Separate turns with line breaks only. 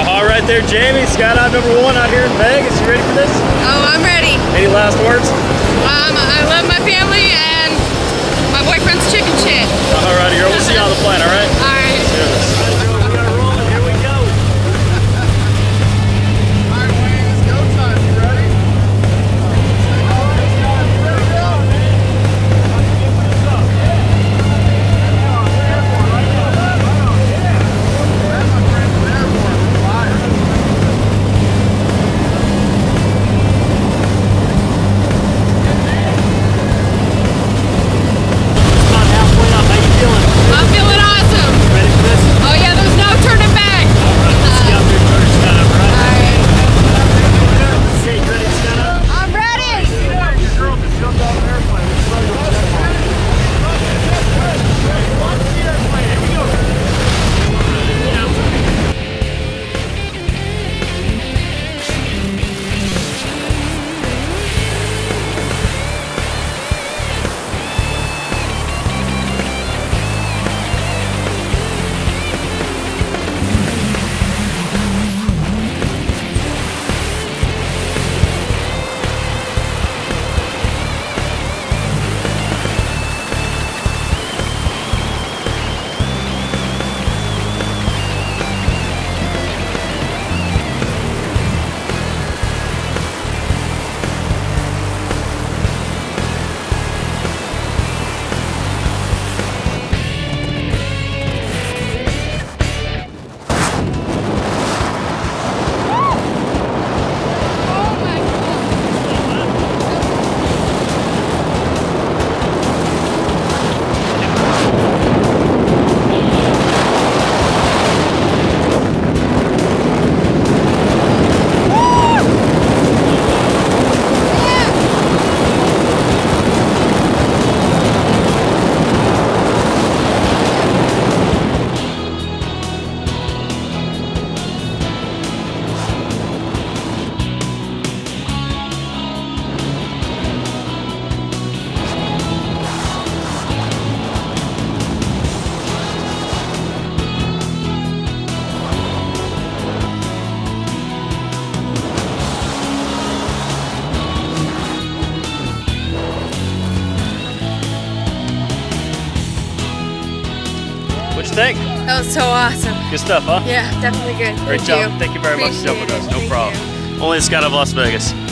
All right there, Jamie. Skydive #1 out here in Vegas. You ready for this?
Oh, I'm ready.
Any last words?
I love my family and my boyfriend's chicken shit.
All righty, girl. We'll see you on the plane, all right?
All right.
Let's do this. We got to roll it. Here we go.
All right, Wayne, it's go time. You ready?
What'd you think?
That was so awesome.
Good stuff, huh?
Yeah, definitely good.
Great job. Thank you very much for jumping with us. No problem. Only at Skydive Las Vegas.